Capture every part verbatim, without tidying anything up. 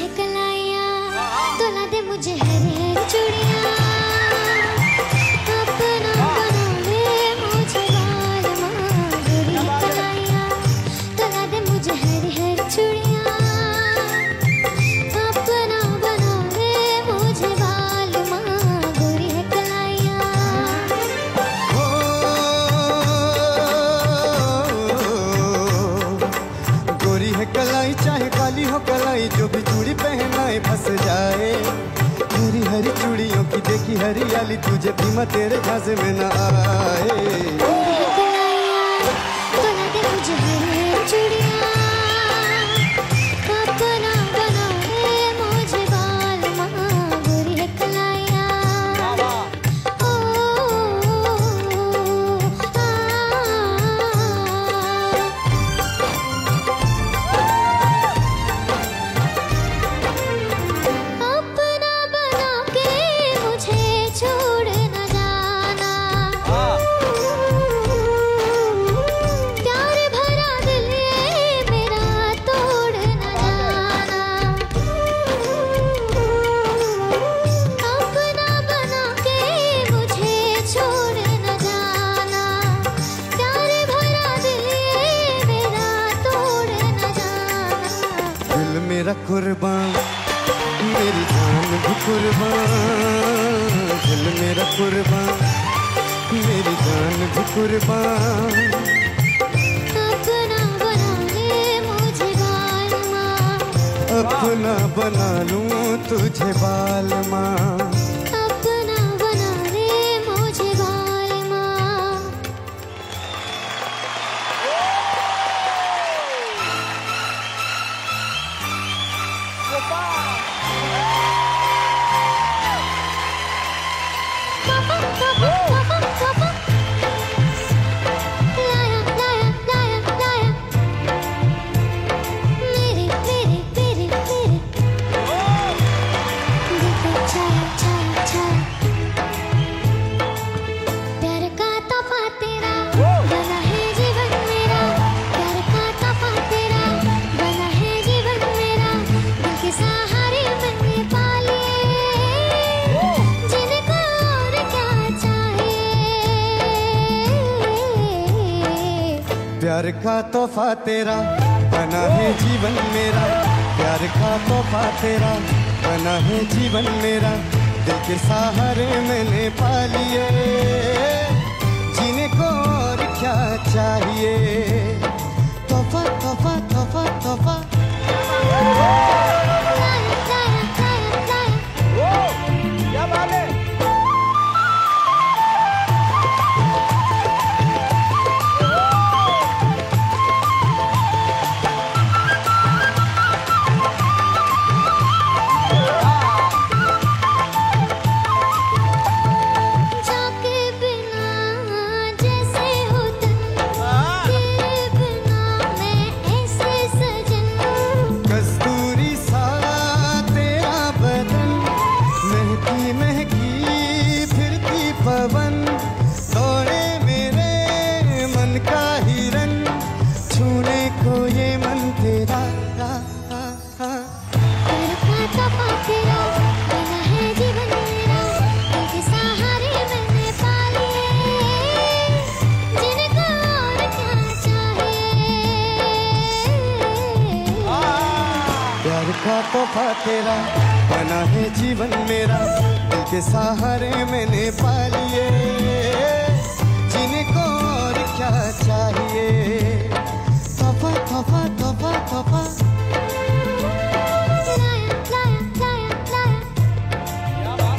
है कलाइयाँ, तोला दे मुझे हरी हरी चूड़ियाँ, अपना बना ले मुझे बाल माँ। गोरी है कलाइयाँ, तोला दे मुझे हरी हरी चूड़ियाँ, अपना बना ले मुझे बाल माँ। गोरी है कलाइयाँ। गोरी है कलाई चाहे काली हो कलाई, जो भी चूड़ी पहनाए फंस जाए। हरी हरी चूड़ियों की देखी हरियाली, तुझे बीमा तेरे झांसे में न आए। गोरी है कलाइयाँ, तोला दे मुझे हरी हरी चूड़ियाँ, अपना बना ले मुझे बाल माँ। गोरी है कलाइयाँ। ओ, अपना बना के मुझे छोड़ न जाना, प्यार भरा दिल ये मेरा तोड़ न जाना। अपना बना के मुझे छोड़ न जाना, प्यार भरा दिल ये मेरा तोड़ न जाना। दिल मेरा कुर्बान, मेरी जान भी कुर्बान। दिल मेरा कुर्बान, मेरी जान भी कुर्बान। अपना बना ले मुझे बाल माँ, अपना बना लूं तुझे बाल माँ। अपना बना ले मुझे बाल माँ। पापा पापा पापा पापा, लाया लाया लाया लाया, मेरे मेरे मेरे मेरे, दिल पे छाया छाया छाया। प्यार का तोहफा तेरा बना है जीवन मेरा, प्यार का तोहफा तेरा बना है जीवन मेरा। दिल के सहारे मैंने पा लिए, जिनको और क्या चाहिए। प्यार का तोहफा तेरा बना है जीवन मेरा, प्यार का तोहफा तेरा बना है जीवन मेरा। दिल के सहारे मैंने पा लिए, जीने को और क्या चाहिए। तोहफा तोहफा तोहफा तोहफा। लाया लाया लाया लाया, जाके बिना जैसे हो तन, तेरे बिना मैं ऐसे सजन। कस्तूरी सा तेरा बदन, महकी महकी फिरती पवन। दौड़े मेरे मन का हिरन, छूने को ये मन तेरा। रा, रा, रा। प्यार का तोहफा तेरा बना है जीवन मेरा, दिल के सहारे मैंने पा लिए, जिनको और क्या चाहिए। प्यार का तोहफा तेरा बना है जीवन मेरा, दिल के सहारे मैंने पा लिए, जीने को और क्या चाहिए। तोहफा तोहफा तोहफा तोहफा। लाया लाया लाया लाया,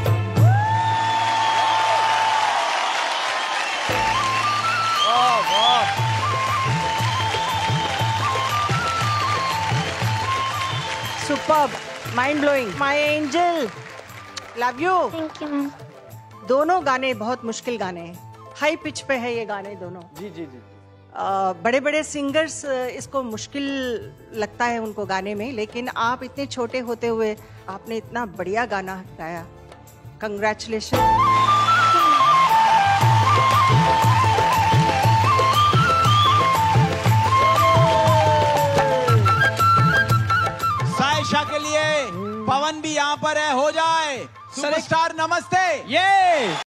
superb, mind blowing, my angel, love you. Thank you ma'am. दोनों गाने बहुत मुश्किल गाने हैं, हाई पिच पे है ये गाने दोनों। जी जी जी। बड़े बड़े सिंगर्स इसको मुश्किल लगता है उनको गाने में, लेकिन आप इतने छोटे होते हुए आपने इतना बढ़िया गाना गाया। कंग्रेचुलेशन। आयशा के लिए। पवन भी यहाँ पर है, हो जाए सुपरस्टार। नमस्ते। ये